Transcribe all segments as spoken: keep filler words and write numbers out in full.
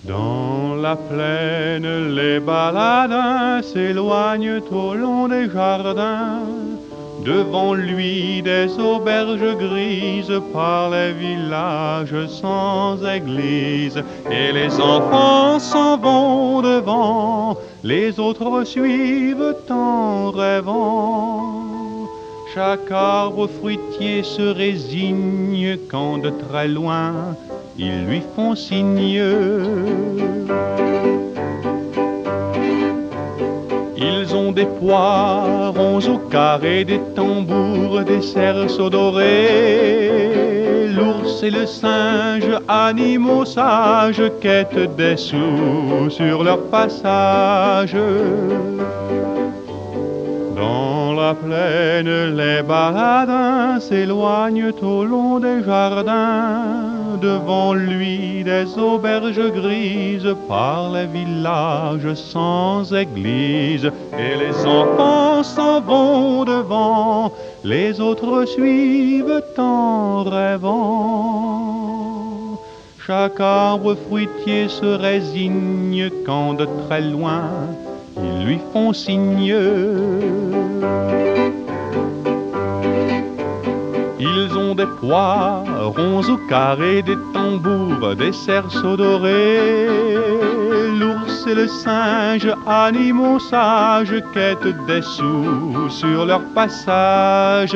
Dans la plaine, les baladins s'éloignent au long des jardins. Devant lui, des auberges grises par les villages sans église. Et les enfants s'en vont devant, les autres suivent en rêvant. Chaque arbre fruitier se résigne quand de très loin ils lui font signe. Ils ont des poirons au carré, des tambours, des cerceaux dorés. L'ours et le singe, animaux sages, quêtent des sous sur leur passage. Dans la plaine, les baladins s'éloignent au long des jardins. Devant lui, des auberges grises par les villages sans église. Et les enfants s'en vont devant, les autres suivent en rêvant. Chaque arbre fruitier se résigne quand de très loin ils lui font signe. Ils ont des poirons au carré, des tambours, des cerceaux dorés. L'ours et le singe, animaux sages, quêtent des sous sur leur passage.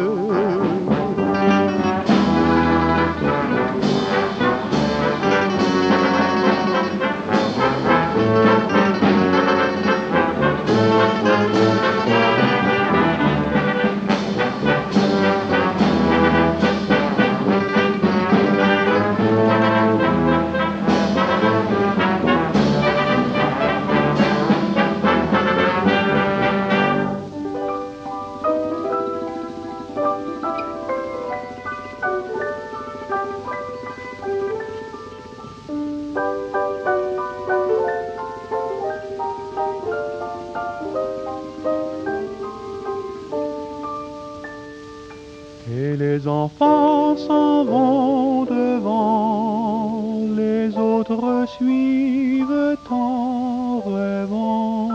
Et les enfants s'en vont devant, les autres suivent en rêvant.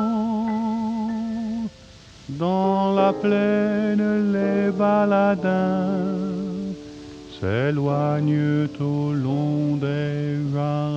Dans la plaine, les baladins s'éloignent au long des jardins.